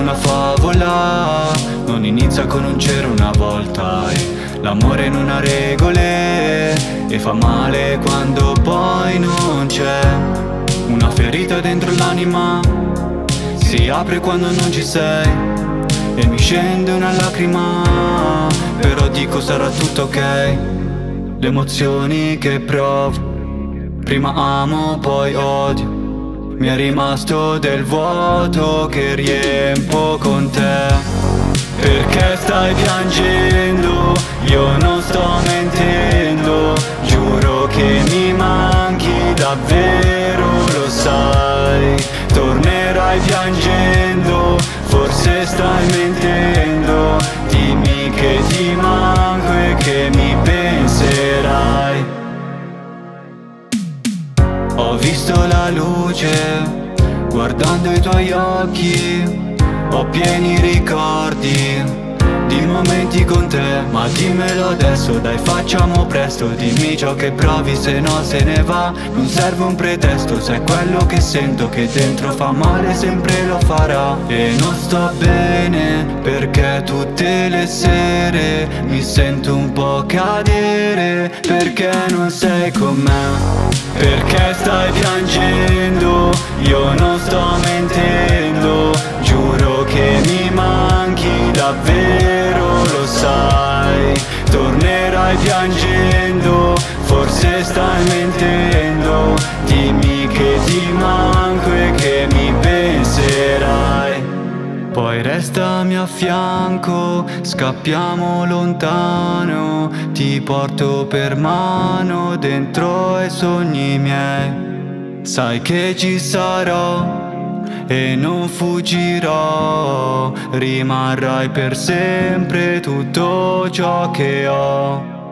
una favola, non inizia con un c'era una volta. E l'amore non ha regole e fa male quando poi non c'è. Una ferita dentro l'anima si apre quando non ci sei e mi scende una lacrima, però dico sarà tutto ok. Le emozioni che provo, prima amo poi odio, mi è rimasto del vuoto che riempo con te. Perché stai piangendo? Io non sto mentendo, giuro che mi manchi davvero, lo sai. Tornerai piangendo, forse stai mentendo, dimmi che ti manco e che mi penserai. Ho visto la luce guardando i tuoi occhi, ho pieni ricordi di momenti con te. Ma dimmelo adesso, dai facciamo presto, dimmi ciò che provi, se no se ne va. Non serve un pretesto, se è quello che sento che dentro fa male sempre lo farà. E non sto bene perché tutte le sere mi sento un po' cadere, perché non sei con me. Perché stai piangendo? Io non sto mentendo, giuro che mi manchi davvero, lo sai. Tornerai piangendo, forse stai mentendo, dimmi che ti manco e che mi penserai. Poi restami a fianco, scappiamo lontano, ti porto per mano dentro ai sogni miei. Sai che ci sarò e non fuggirò, rimarrai per sempre tutto ciò che ho.